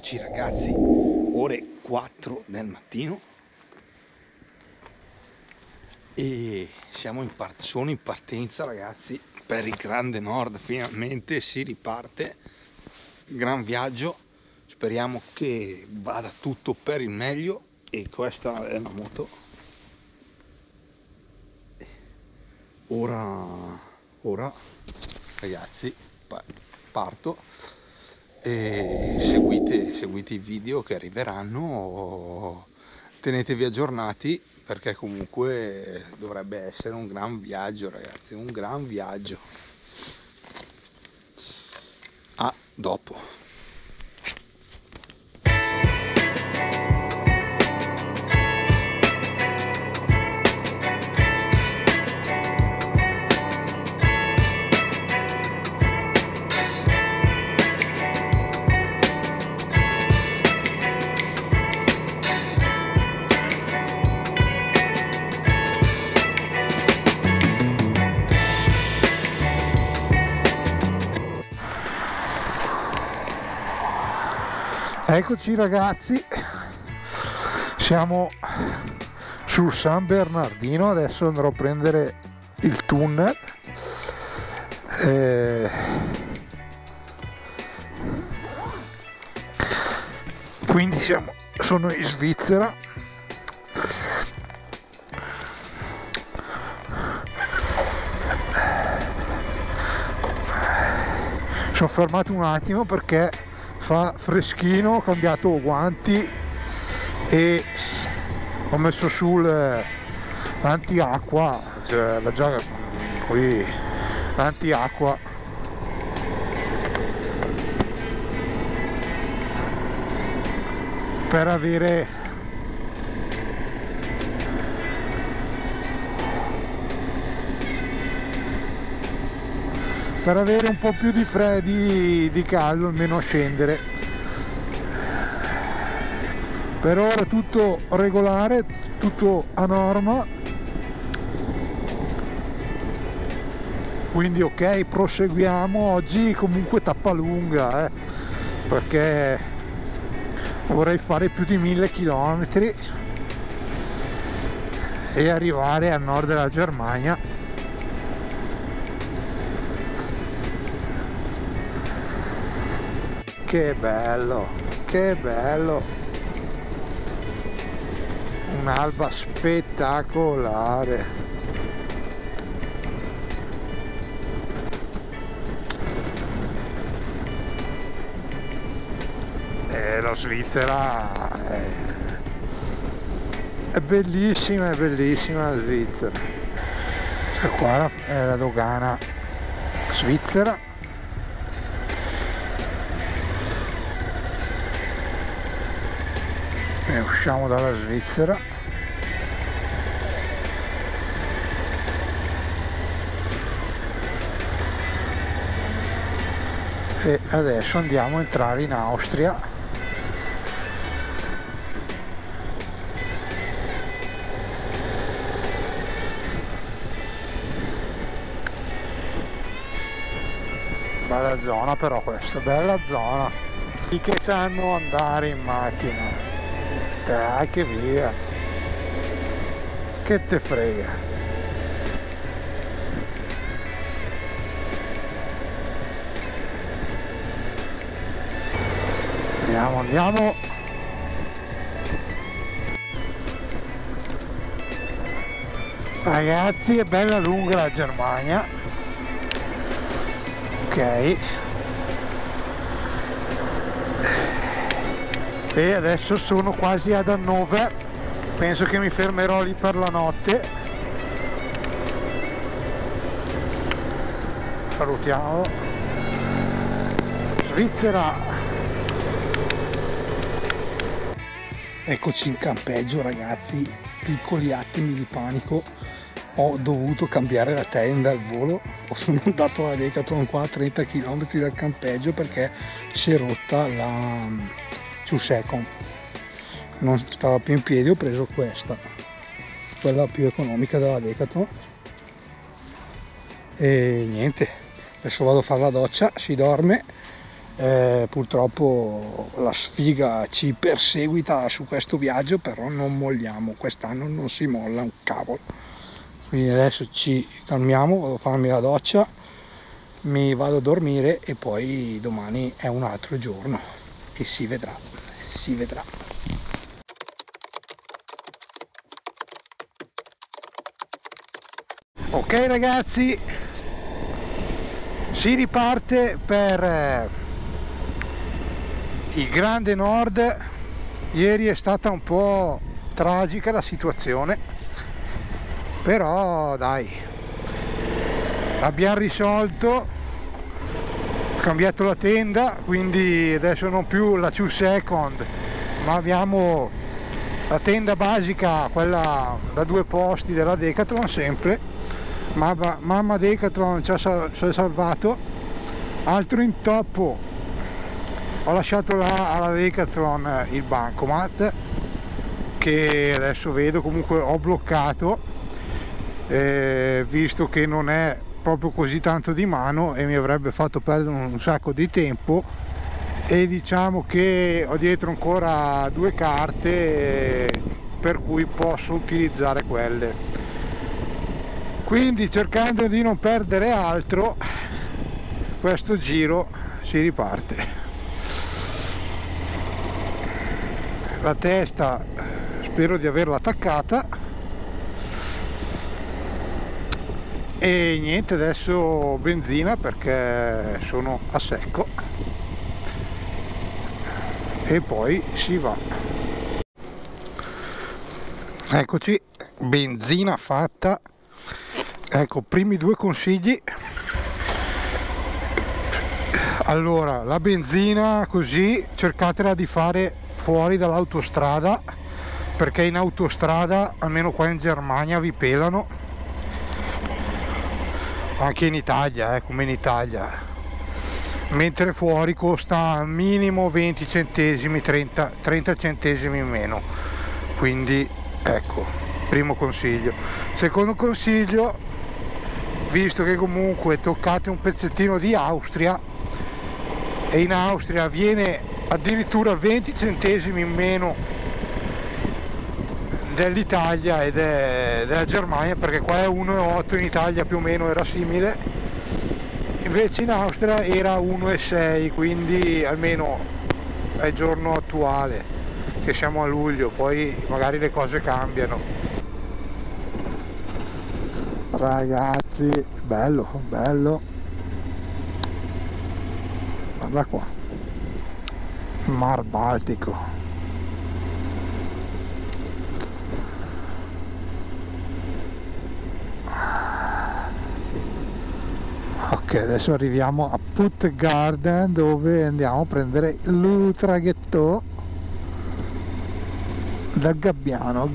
Eccoci ragazzi, ore 4 del mattino e sono in partenza ragazzi per il grande nord. Finalmente si riparte, gran viaggio, speriamo che vada tutto per il meglio. E questa è la moto. Ora ragazzi parto e seguite i video che arriveranno, tenetevi aggiornati perché comunque dovrebbe essere un gran viaggio ragazzi, un gran viaggio. A dopo. Eccoci ragazzi, siamo sul San Bernardino, adesso andrò a prendere il tunnel. Quindi sono in Svizzera. Sono fermato un attimo perché fa freschino, ho cambiato guanti e ho messo sul l'antiacqua, cioè la giacca qui, l'antiacqua per avere un po' più di freddi, di caldo, almeno a scendere. Per ora tutto regolare, tutto a norma, quindi ok, proseguiamo. Oggi comunque tappa lunga, perché vorrei fare più di 1000 km e arrivare al nord della Germania. Che bello, che bello, un'alba spettacolare. La Svizzera è bellissima la Svizzera. Cioè, qua è la dogana svizzera. E usciamo dalla Svizzera e adesso andiamo a entrare in Austria. Bella zona però questa, bella zona. I che sanno andare in macchina, dai che via, che te frega. Andiamo. Ragazzi, è bella lunga la Germania. Ok. E adesso sono quasi ad Hannover, penso che mi fermerò lì per la notte. Salutiamo Svizzera. Eccoci in campeggio ragazzi, piccoli attimi di panico, ho dovuto cambiare la tenda al volo, sono andato alla Decathlon qua a 30 km dal campeggio perché si è rotta la 2 second, non stava più in piedi, ho preso questa, quella più economica della Decathlon e niente, adesso vado a fare la doccia, si dorme Purtroppo la sfiga ci perseguita su questo viaggio, però non molliamo, quest'anno non si molla un cavolo. Quindi adesso ci calmiamo, vado a farmi la doccia, mi vado a dormire e poi domani è un altro giorno e si vedrà, si vedrà. Ok ragazzi, si riparte per il Grande Nord. Ieri è stata un po' tragica la situazione, però dai, abbiamo risolto, cambiato la tenda, quindi adesso non più la 2 second, ma abbiamo la tenda basica, quella da 2 posti della Decathlon sempre. Mamma Decathlon ci ha salvato. Altro intoppo, ho lasciato là alla Decathlon il bancomat che adesso vedo, comunque ho bloccato, visto che non è proprio così tanto di mano e mi avrebbe fatto perdere un sacco di tempo, e diciamo che ho dietro ancora 2 carte per cui posso utilizzare quelle, quindi cercando di non perdere altro questo giro si riparte. La testa spero di averla attaccata e niente, adesso benzina perché sono a secco e poi si va. Eccoci, benzina fatta. Ecco, primi 2 consigli. Allora, la benzina così cercatela di fare fuori dall'autostrada, perché in autostrada, almeno qua in Germania, vi pelano, anche in Italia, come in Italia, mentre fuori costa minimo 20 centesimi, 30 centesimi in meno. Quindi ecco, primo consiglio. Secondo consiglio, visto che comunque toccate un pezzettino di Austria, e in Austria viene addirittura 20 centesimi in meno dell'Italia e della Germania, perché qua è 1,8, in Italia più o meno era simile, invece in Austria era 1,6, quindi almeno è il giorno attuale, che siamo a luglio, poi magari le cose cambiano. Ragazzi, bello, bello, guarda qua, Mar Baltico. Ok, adesso arriviamo a Puttgarden, dove andiamo a prendere il traghetto da Gabbiano.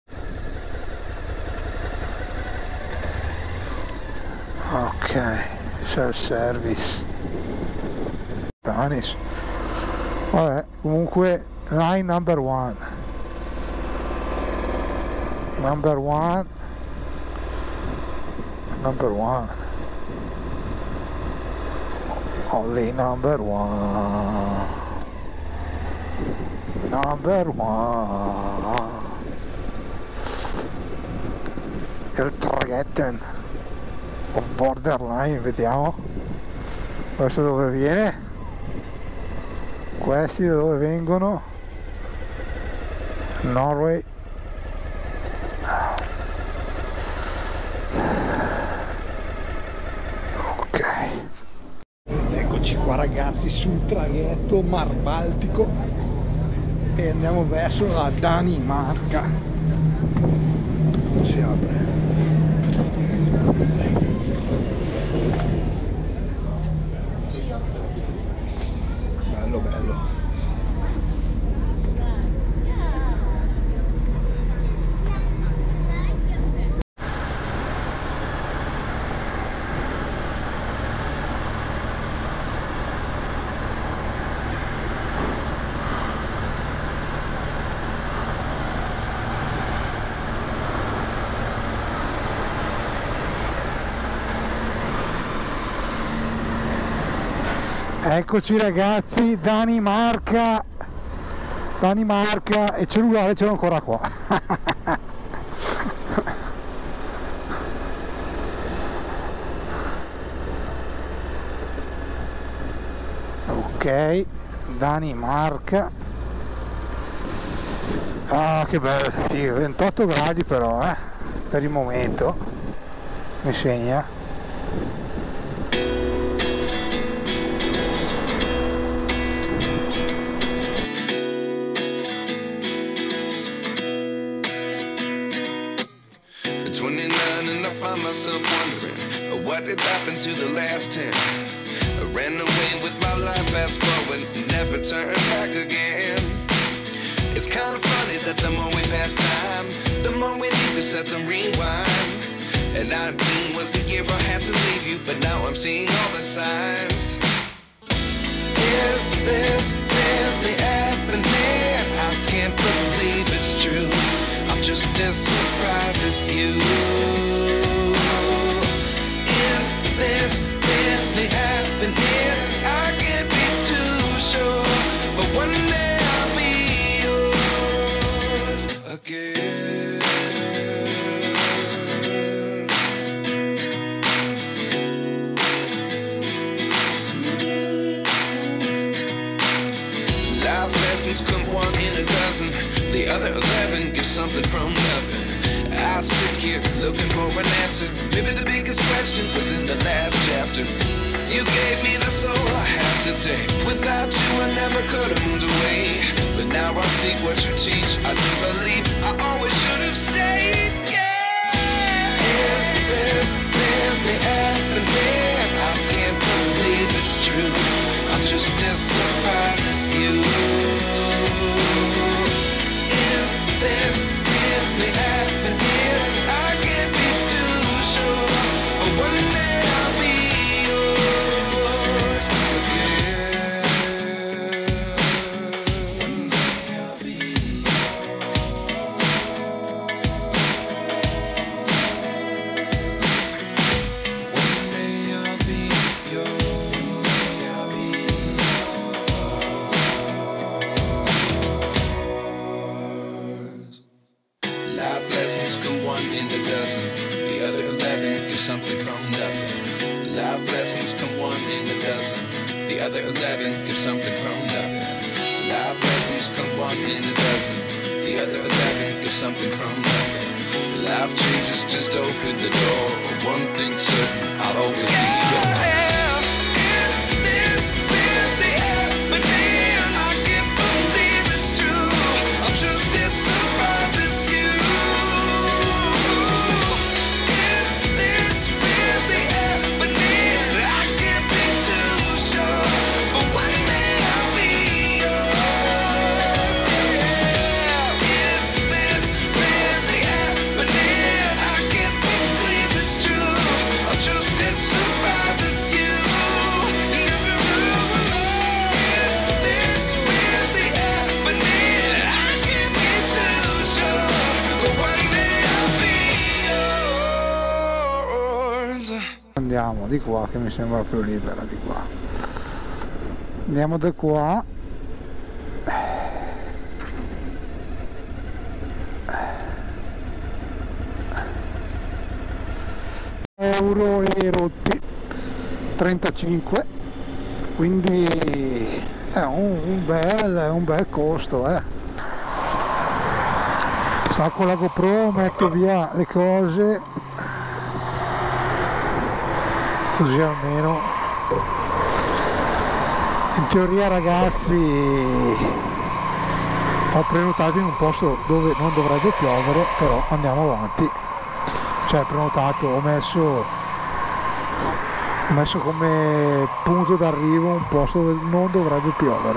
Ok, self-service. Spanish. Vabbè, comunque line number one. Number one. Only number one. Il traghetto of Borderline, vediamo. Questo dove viene? Questi da dove vengono? Norway. Ok, eccoci qua ragazzi sul traghetto Mar Baltico e andiamo verso la Danimarca. Non si apre. Bello bello. Eccoci ragazzi, Danimarca e il cellulare ce l'ho ancora qua. Ok, Danimarca. Ah, che bello, sì, 28 gradi però, per il momento mi segna. Myself wondering what did happen to the last 10. I ran away with my life, fast forward, never turn back again. It's kind of funny that the more we pass time, the more we need to set them rewind. And 19 was the year I had to leave you, but now I'm seeing all the signs. Is this really happening? I can't believe it's true. I'm just as surprised as you. This really happening? I can't be too sure, but one day I'll be yours again. Life lessons come one in a dozen, the other 11 give something from nothing. I sit here looking for an answer. Maybe the biggest question was in the last chapter. You gave me the soul I have today. Without you I never could have moved away. But now I see what you teach. I do believe I always should have stayed. Yeah. Is this really happening? I can't believe it's true. I'm just as surprised as you. Is this really happening? Something from nothing. Life lessons come one in a dozen. The other 11 give something from nothing. Life lessons come one in a dozen. The other 11 give something from nothing. Life changes just open the door. One thing's certain, I'll always be yours. Andiamo di qua che mi sembra più libera di qua. Andiamo da qua. Euro e rotti 35, quindi è un bel costo, Stacco la GoPro, metto via le cose, così almeno. In teoria ragazzi ho prenotato in un posto dove non dovrebbe piovere, però andiamo avanti. Cioè prenotato, ho messo come punto d'arrivo un posto dove non dovrebbe piovere.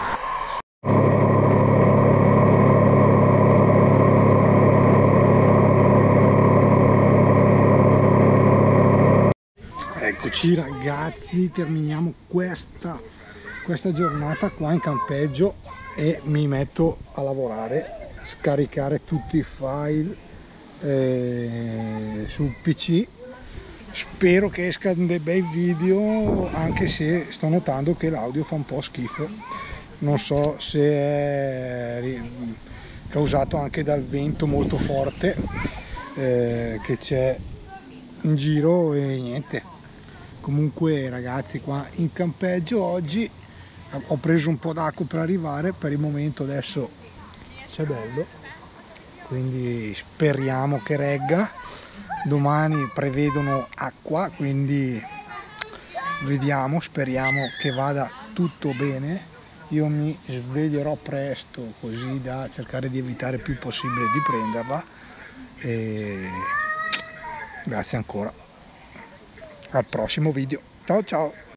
Eccoci ragazzi, terminiamo questa giornata qua in campeggio e mi metto a lavorare, scaricare tutti i file sul PC spero che escano dei bei video, anche se sto notando che l'audio fa un po' schifo. Non so se è causato anche dal vento molto forte che c'è in giro e niente. Comunque ragazzi, qua in campeggio oggi ho preso un po' d'acqua per arrivare, per il momento adesso c'è bello, quindi speriamo che regga. Domani prevedono acqua, quindi vediamo, speriamo che vada tutto bene. Io mi sveglierò presto così da cercare di evitare il più possibile di prenderla, e grazie ancora, al prossimo video, ciao ciao.